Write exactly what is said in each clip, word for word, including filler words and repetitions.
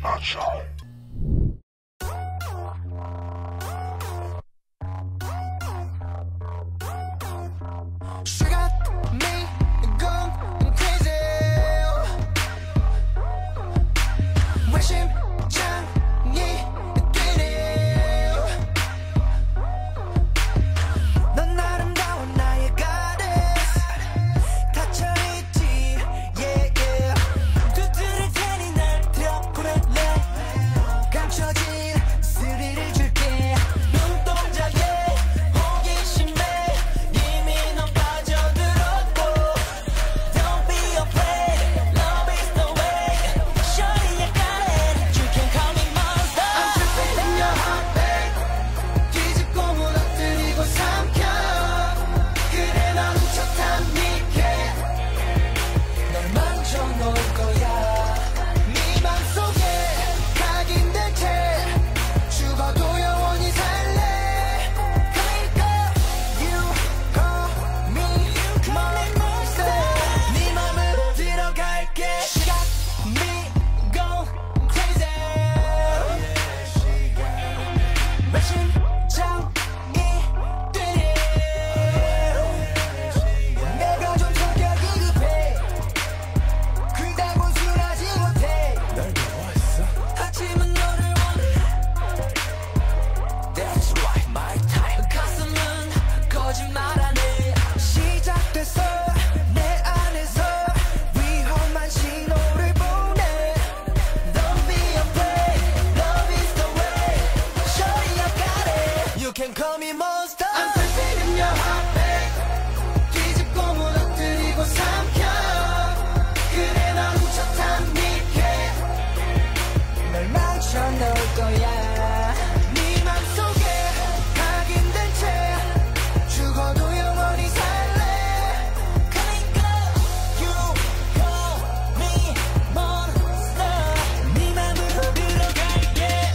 아차. She got me going crazy. 왜 심장이 뛰네. 넌 아름다운 나의 goddess. 닫혀있지 yeah yeah. 두드릴 테니 날 들어보낼래. 감춰진 스릴을 줄게. 눈동자에 호기심에 이미 넌 빠져들었고. Don't be afraid, love is the way. Shorty, I got it, you can call me monster. I'm tripping in your heartbeat. 뒤집고 무너뜨리고 삼켜. 그래 넌 훔쳐탐닉해. 널 망쳐놓을 거야. 네 맘속에 각인된 채 죽어도 영원히 살래. 그러니까 you call me monster. 네 맘으로 들어갈게. She got me going crazy. 왜 심장이 뛰네. 내가 좀 성격이 급해. 그다고 순하지 못해. 널 미워했어? 하지만 너를 원해. That's right, my type. 가슴은 거짓말하네. 시작됐어 내 안에서 위험한 신호를 보내. Don't be afraid, love is the way. Shorty, I got it, you can call me monster. I'm tripping in your heartbeat. 뒤집고 무너뜨리고 삼켜. 그래 넌 훔쳐탐닉해. 널 망쳐놓을 거야. 네 맘속에 각인된 채 죽어도 영원히 살래. 그러니까 you call me monster. 네 맘으로 들어갈게.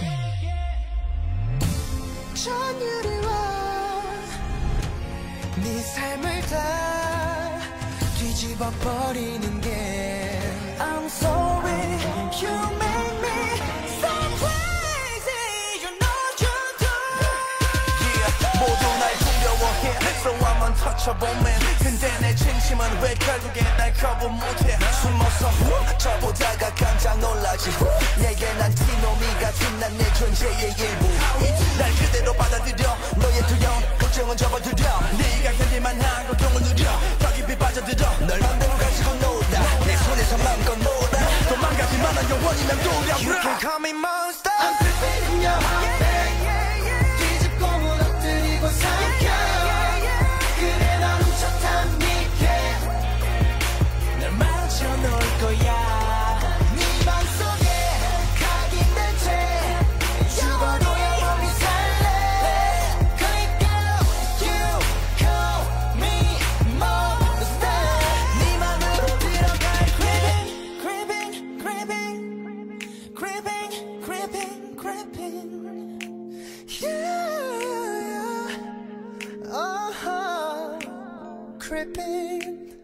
전율이와 네 삶을 다 뒤집어 버리는 게 I'm sorry, you make me so crazy. You know you do. Yeah, 모두 날 두려워해. So I'm untouchable man. 근데 내 진심은 왜 결국에 날 거부 못해. 숨어서 후 저보다가 깜짝 놀라지. 내게 난 티노미 같은 난 내 존재의 일부. 날 그대로 받아들여. 너의 두려움 걱정은 접어들여. 네가 견딜만 한 고통을 누려. 더 깊이 빠져들어. 널 맘대로 가지고 놀아. 내 손에서 맘껏 놀아. 도망가지 마라 영원히 맴돌아. You can call me monster. I'm tripping in your heartbeat. 뒤집고 무너뜨리고 삼켜. 그래 넌 훔쳐탐닉해. 널 망쳐놓을 거야. 네 맘속에 각인된 채 죽어도 영원히 살래. 그러니까 you call me monster. 네 맘으로 들어갈게. Creeping, creeping, creeping, creeping, creeping. Yeah, uh-huh. Creeping.